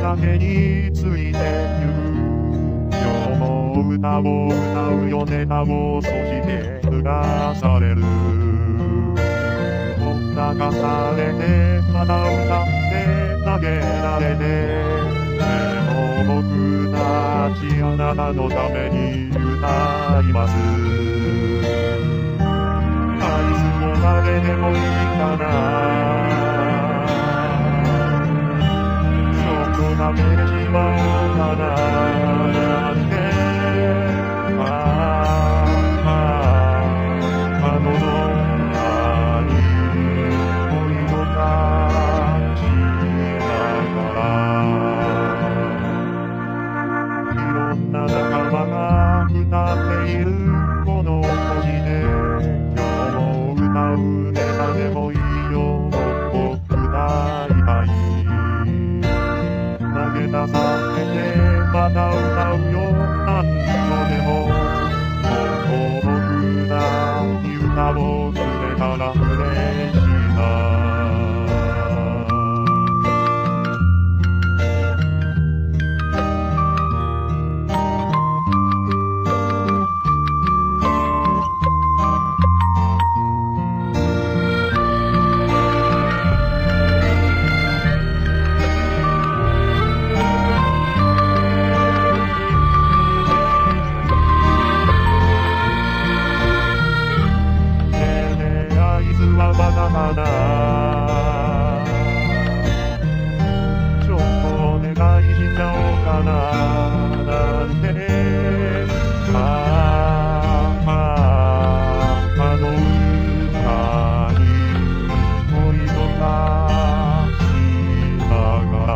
けについてゆく。今日も歌を歌うよネタをそして流される。ほったかされてまた歌って投げられて、でも僕たちあなたのために歌います。アイスも投げてもいいかな。そこ投げてしまおうかななんて。喉の中に恋を感じながら、いろんな仲間が歌っているこの星で、今日も歌うネタでもいいよ、もっと歌いたい。投げ出されてまた歌うよ、何度でも。歌をくれたら嬉しいな。まだまだちょっとお願いしちゃおうかななんてね。あの歌に恋とかしながら、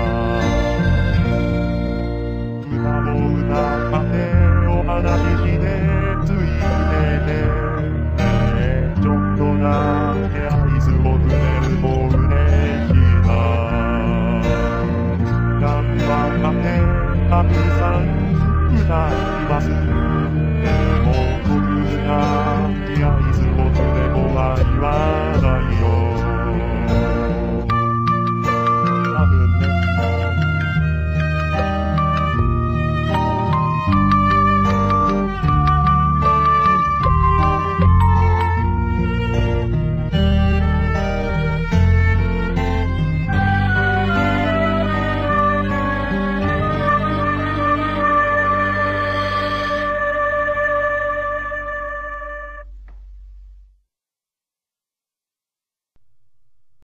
歌を歌ってお話ししてついてて、ちょっとだけアイスをくれるも嬉しいな。頑張ってたくさん歌います。でも僕がアイスをくれも愛は